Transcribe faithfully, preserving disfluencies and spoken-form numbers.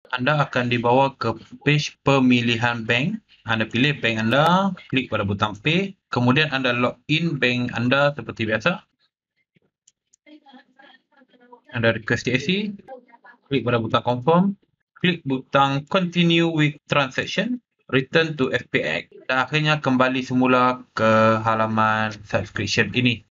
anda akan dibawa ke page pemilihan bank. Anda pilih bank anda, klik pada butang Pay, kemudian anda login bank anda seperti biasa. Anda request C A C, klik pada butang Confirm, klik butang Continue with Transaction, return to F P X dan akhirnya kembali semula ke halaman subscription ini.